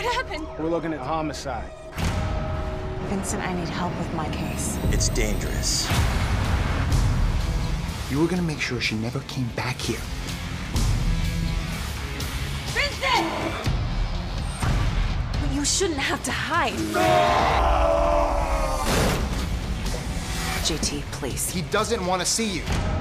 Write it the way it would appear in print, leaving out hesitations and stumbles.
What happened? We're looking at homicide. Vincent, I need help with my case. It's dangerous. You were gonna make sure she never came back here. Vincent! But you shouldn't have to hide. JT, please. He doesn't want to see you.